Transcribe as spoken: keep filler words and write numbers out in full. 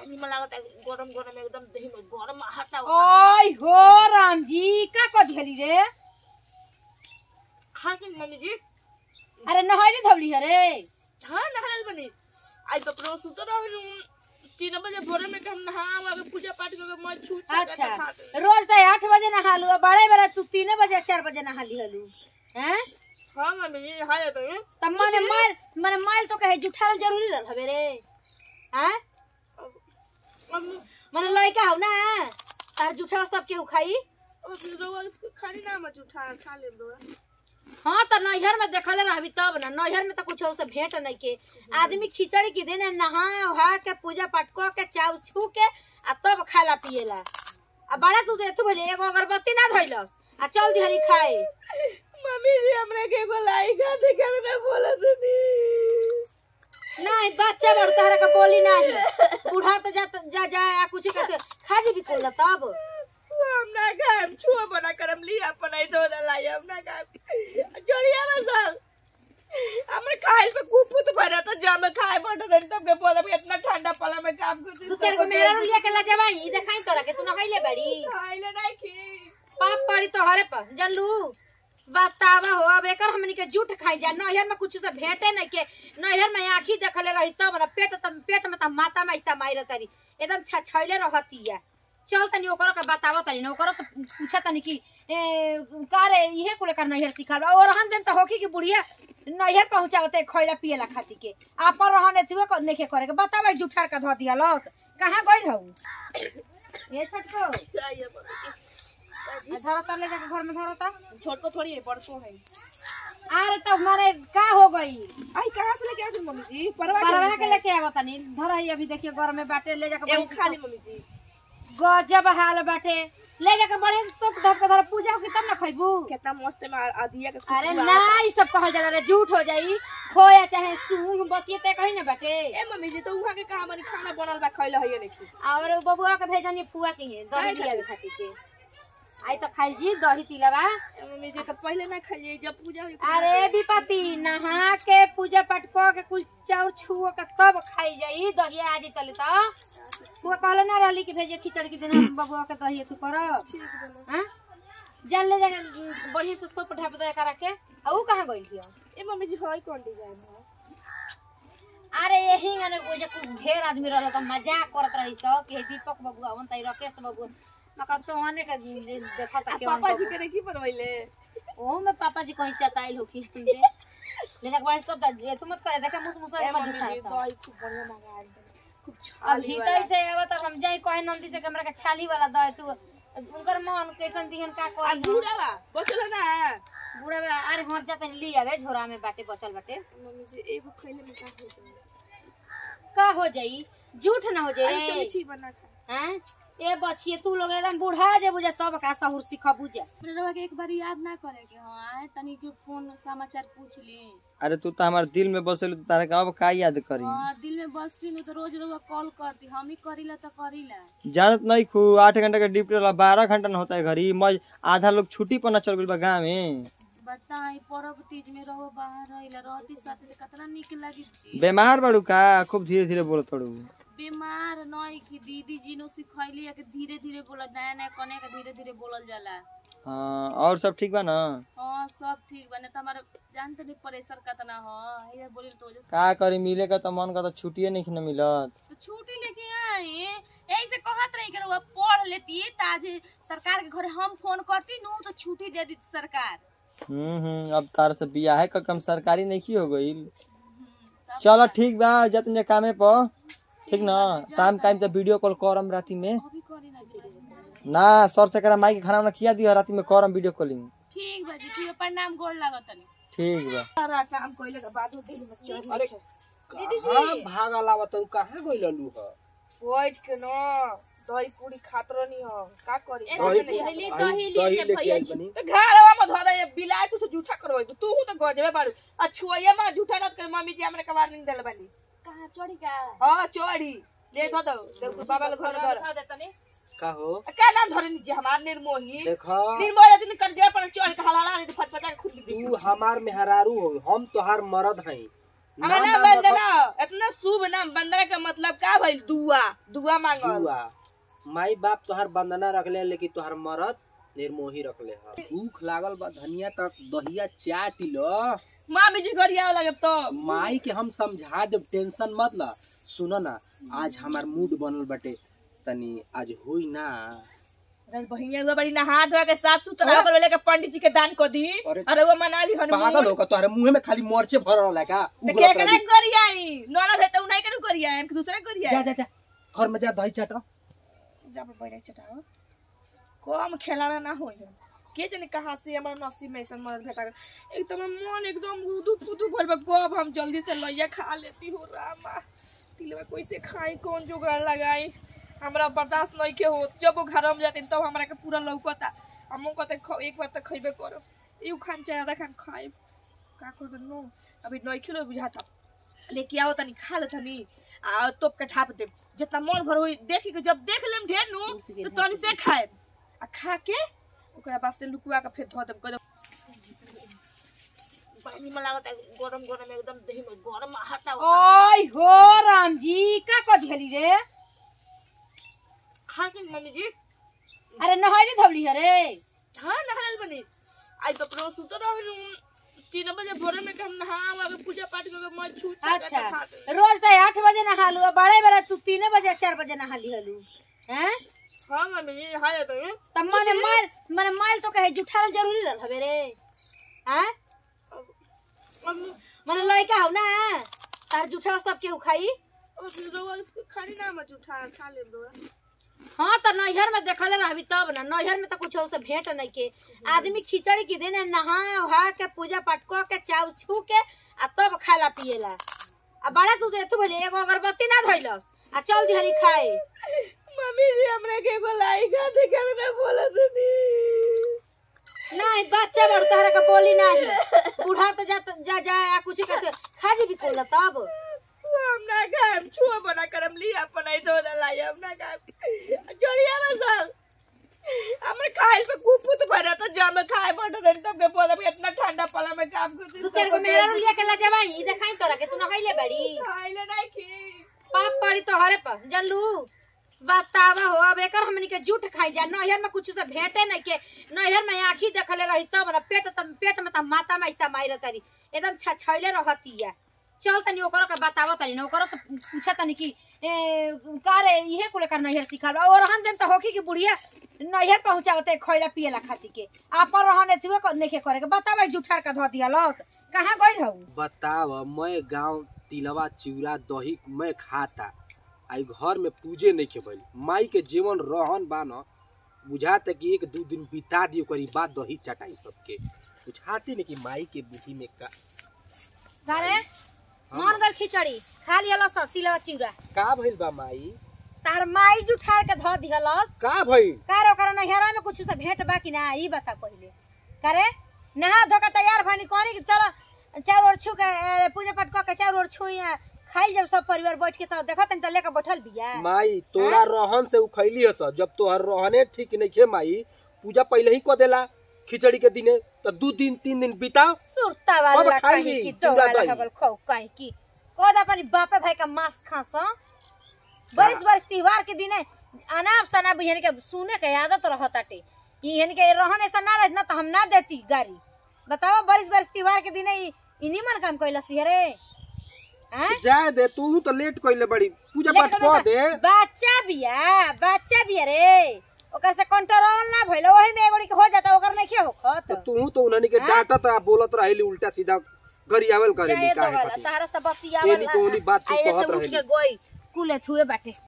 पानी में लागत गरम गरम एकदम दही में गरम हटा ओय हो राम जी का को दिहली रे खा के मम्मी जी अरे नहाइले धौली रे हां नहाल बनी आई तो प्रो सुतो रह तीन बजे भोर में हम नहा के पूजा पाठ करके मैं छूट अच्छा रोज तो आठ बजे नहा लू बड़े बड़े तू तीन बजे चार बजे नहा ली हलू हैं हां मम्मी जी हाय तो तब माने माल माने माल तो कहे जुठाल जरूरी रह हवे रे हैं माने लइका हो ना तार जुठा सब के खाई खाली ना मत उठा खा ले दो हां त नैहर में देखले रहबी तब ना नैहर में त कुछ से भेंट नहीं के आदमी खिचड़ी के दिन नहा वहा के पूजा पाठ क के चाउ छू के आ तब खाला पिएला आ बड़ा तू देतु भले एगो अगरबत्ती ना धइलस आ चल दिहरी खाए मम्मी जी हमरे के बोलाई का दे के ना बोला सुनी नहीं बच्चा बड़ तहरा का बोली नहीं बूढ़ा तो जा जा जा कुछ कहते खा जी भी कोला तब हम ना खाम छुआ बना करम लिया अपनाई दो लाई हम ना खाम जोड़िया मसल हमर खाइल पे कुपुत भरा त जम खाए बड़ दिन तब के बोला इतना ठंडा पला में काम करती तू तेरे को मेरा रुलिया के ला जवाई देखाई तोरा के तू न खाइले बड़ी खाइले नहीं की पाप पड़ी तो हरे पर जल्लू बतावा हो अब एकर हमनी के झूठ खाई जा नहर में कुछ से भेटे नहीं के नहर में आंखी देखले रही तब ना पेट तब पेट में त माता में ऐसा माइर तरी एकदम छछैले रहती है चल तनी ओकरो के बतावो तनी ओकरो से पूछा तनी कि ए कारे इहे को लेकर नहर सिखाल और हम दिन त होकी कि बुढ़िया नहर पहुंचावते खइला पिएला खाती के आपन रहने थुए को नखे करे के बतावा झूठार का ध दिया लस कहां गइल हऊ ये छटको धरो तर ले जाके घर में धरो ता छोट को थोड़ी है परसों है अरे तो मारे का हो गई आई कहां से लेके आ मम्मी जी परवा परवा के लेके आवत नहीं धर है अभी देखिए घर में बाटे ले जाके एगो खाली मम्मी जी गजब हाल बाटे ले जाके बड़े तो धर पे धर पूजा होगी तब ना खइबू कितना मस्त में आदिया के अरे ना ई सब कहल जाला रे झूठ हो जाई खोया चाहे सूंग बतियते कहीं ना बाटे ए मम्मी जी तो उहा के कहां बनी खाना बनल बा खइला है नहीं और बबुआ के भेजनी पुआ के है दही लिया खाती के आई तो खाई जी दही तिलवा मम्मी जी तो पहले ना खाइए जब पूजा हुई अरे विपति नहा के पूजा पाठ क के कुछ चाउर छुओ के तब खाई जाई दही आज तले तो वो कहले ना रहली कि भेजे खिचड़ी के दिन बबुआ के दही तू कर हां जल ले जा बढ़िया से तो पठा पता करा के आ ऊ कहां गइल हियो ए मम्मी जी होई कौन डिजाइन है अरे यही गने वो जे कुछ ढेर आदमी रहल त मजाक करत रही सो कि दीपक बबुआ मन तई राकेश बबुआ मका तो आने के देखा सके पापा जी के की बनवैले ओ मैं पापा जी कहीं चताइल हो कि दे ले जा बारिश कर दे तू मत करे देखे मुस मुस मत दिखा दही खूब बढ़िया मंगा खूब अब छाली भीतर से आवत हम जाई कोई नंदी से हमरा के छाली वाला दे तू उनकर मन कैसन दिहन का आ कोई बूढ़ा बा बचल ना बूढ़ा बा अरे हाथ जाते ली आवे झोरा में बाटे बचल बाटे मम्मी जी एगो खइले में का हो जाई का हो जाई झूठ ना हो जाई अरे चली छी बना खा हैं ए बचिए तू लोग एकदम बूढ़ा जे बुझे तब का सहूर सीख बुझे रवा के एक बार याद ना करे के हां आए तनी के फोन समाचार पूछ ली अरे तू तो हमारे दिल में बसल तारे का अब का याद करी हां दिल में बसती नहीं तो रोज रवा कॉल करती हम ही करीला तो करीला जानत नहीं खू आठ घंटे का ड्यूटी वाला बारह घंटा न होता है घरी मैं आधा लोग छुट्टी पर न चल गइल बा गांव में बताई परब तीज में रहो बाहर रहिला रहती साथ में कितना निक लागी छी बीमार बड़ू का खूब धीरे धीरे बोल थोड़ू बीमार नहीं कि दीदी जी नो सिखैली है कि धीरे धीरे बोला नया नया कने के धीरे धीरे बोलल जाला हां और सब ठीक बा ना हां सब ठीक बने त हमारे जानते नहीं प्रेशर कितना ह ये बोली तो का करी मिले का तो मन का तो छुट्टिए नहीं न मिलत तो छुट्टी लेके आई ऐसे कहत रही करो पढ़ लेती त आज सरकार के घरे हम फोन करती नु तो छुट्टी दे दी सरकार हम्म हम्म अब तार से बियाह है का कम सरकारी नहीं हो गइल चलो ठीक बा जतने कामे पर ठीक ना शाम टाइम तो वीडियो कॉल करम राती में अभी करी ना ना सर से करा माई के खाना ना खिया दियो राती में करम वीडियो कॉलिंग ठीक बा जी ठीक प्रणाम गोड़ लागत तनी ठीक बा सारा काम कइले के बाद होते में अरे दीदी हां भागा लावत तू कहां गइललू ह बैठ के न दही पूरी खात रहनी हो का करी दही दही लेके आई बनी तो घरवा में धर दे बिलाय कुछ झूठा करबै तू तो गजबे बारू आ छुइया में झूठा न कर मम्मी जी हमरे कबार नहीं देल बानी कहां चढ़ी का हां चढ़ी ले धो दो देख बाबा ले घर धर दे तनी का हो का नाम धरनी जी हमार निर्मोही देखा निर्मोही दिन कर जे पर चढ़ के हलाला नहीं तो फटफटा खुद दी तू हमार मेहरारू हो हम तोहार मर्द हई ना ना बंदना इतना शुभ नाम वंदना का मतलब का भइल? दुआ दुआ मांगल। दुआ माई बाप तोहर वंदना रखले लेकिन तोहर मरद निर्मोही रखले ह। भूख लागल बा धनिया तक दहिया चाट लो। मामी जी गरिया लगे तो माई के हम समझा देब, टेंशन मत ला। सुनो ना, आज हमार मूड बनल बटे, तनी आज होई ना। बहिनिया हुआ बड़ी नहा धोआ के साफ सुथरा कर लेके पंडित जी के दान को दी। अरे वो मना ली हनुमान। पागल हो का? तोहरे मुंह में खाली मरचे भरल है का? तो केकरा गरियाई नोना भेत उनाई के गरिया हम दूसरा गरिया। जा जा जा घर में जा दही चाट। जा पे बैठ चटाओ कम खेलाना ना हो के जने कहां से हमर नसीब में ऐसा मरद भेटा एकदम मन एकदम गुदू पुदू भर बा। कब हम जल्दी से लइया खा लेती हो रामा। तिलवा कैसे खाई, कौन जुगाड़ लगाई, हमरा बर्दाश्त नहीं के हो। जब वो घर में जाते तब हमरा के पूरा लौकता। हम कहते एक बार तक खइबे करो, यू खान चाहे आधा खान खाए का कर नो। अभी नहीं खिलो बुझाता लेके आओ तनी खा ले तनी आ तोप के ठाप दे जितना मन भर होई। देख के जब देख लेम ढेर नु तो तनी से खाए आ खा के ओकरा बाद से लुकुआ के फिर धो देब। कदम पानी में लागत गरम गरम एकदम दही में गरम हटा। ओय हो राम जी का को दिहली रे? खा के मम्मी जी। अरे नहाइली धवली रे? हां नहाल बनी। आज तो प्रो सुतो रहू तीन बजे भोर में के हम नहा आके पूजा पाठ करके मैं छूट। अच्छा रोज तो आठ बजे नहालू, बड़े बड़े तू तीन बजे चार बजे नहाली हलू हैं? हां मम्मी जी नहा लेते हैं। तब मने माल मने माल तो कहे जुठाल जरूरी रहल हवे रे हैं? मने लइका हो ना तार जुठा सब के खाई। अब रोज खाली ना मत उठा खा ले दो। हाँ तो नैहर में देखले रहबी तब ना। नैहर में तो कुछ से भेंट नहीं के। आदमी खिचड़ी के दिन नहा उहा के पूजा पाठ क के चाउ छू के आ तब खाला पिएला। आ बड़ा तू देतु भले एगो अगरबत्ती ना धइलस आ चल दिहरी खाए। मम्मी जी हमरे के बोलाई का दे कर ना बोला तनी नहीं। बच्चा बड़ तहरा के बोली नहीं। बूढ़ा तो जा जा जा कुछ के खा जी भी कोला तब हम ना खाम छुआ बना करम लिया पनाई दो लाई हम ना खाम जोड़िया बसल हमर खाइल पे कुपुत भरा था जा में खाए बड़ दिन तब के पौधा में इतना ठंडा पला में काम करती। तू तेरे को मेरा रुलिया के ला जवाई देखाई तोरा के तू ना खाइले बड़ी खाइले नहीं की पाप पड़ी तोहरे पर जानलू। बतावा हो अब एकर हमनी के जूठ खाई जा। नैहर में कुछ से भेटे नहीं के। नैहर में आंखी देखले रही तब ना पेट तब पेट में त माता में ऐसा माइर तरी एकदम छछैले रहतिया। चल तनी ओकरो के बतावो तनी न ओकरो से पूछा तनी कि ए कारे इहे को लेकर नैहर सिखाल और हम दिन त होकी की बुढ़िया नैहर पहुंचावते खइला पियला खाती के आपन रहने थुए को नइखे करे के। बतावा जुठार का धो दिया लस कहां गइल हऊ? बताव मैं गांव तिलवा चिवड़ा दही मैं खाता आई घर में पूजे नहीं के भइल। माई के जीवन रहन बा न बुझाते कि एक दो दिन बिता दियो करी बाद दही चटाई सबके बुझाते नहीं कि माई के बुद्धि में का कारे मन गल खिचड़ी खा लिया सब तिलवा चिवड़ा का भइल बा माई? तार माई जुठार के धो दिहलस का भइल? कारो करो नैहरा में कुछ से भेंट बा कि ना ई बता पहिले। करे नहा धो के तैयार भनी कोनी कि चलो चार और छू के पूजा पाठ क के चार और छू खाई जब सब परिवार बैठ के तो देखत त लेके बैठल बिया। माई तोरा रहन से उखैली हस जब तोहर रहने ठीक नहीं खे माई पूजा पहले ही क देला खिचड़ी के दिने तो दो दिन तीन दिन बिता सुरता वाला कहीं की तो वाला खबर खौ कहीं की कोद अपन बापे भाई का मांस खास बरिस बरिस त्योहार के दिने अनाप सना बिहन के सुने के आदत रहताटे इहन के रहन ऐसा ना रहत ना तो हम ना देती गाड़ी। बताओ बरिस बरिस त्योहार के दिने इनी मन काम कइलस रे हैं? जाए दे तू तो लेट कइले बड़ी पूजा पाठ क दे। बच्चा बिया बच्चा बिया रे ओकर से कंट्रोल ना भइल ओही में एगोड़ी के हो जाता ओकर नहीं के होखत। तो तू तो उन्हनी के डांटत आ बोलत रहली उल्टा सीधा गरियावल करेली काहे पति तारा सब बतियावल एनी कोनी बात तू कहत रहली। रहली कुले छुए बाटे।